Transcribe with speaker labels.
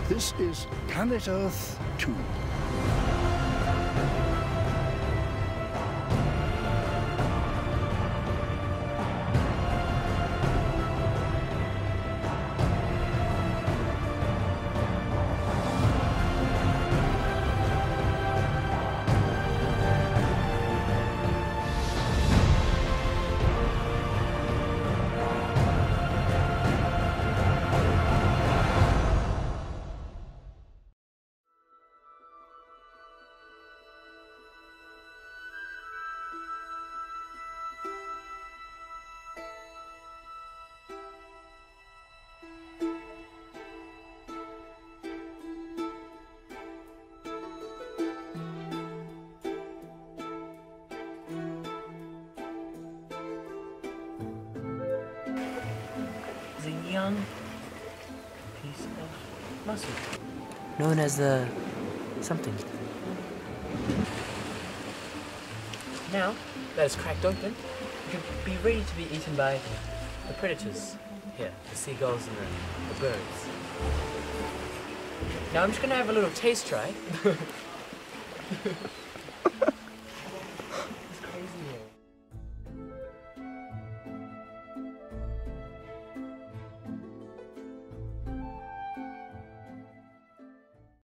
Speaker 1: This is Planet Earth 2.
Speaker 2: A young piece of muscle.
Speaker 3: Known as the something.
Speaker 2: Now that it's cracked open, it can be ready to be eaten by the predators. Here, the seagulls and the birds. Now I'm just gonna have a little taste try.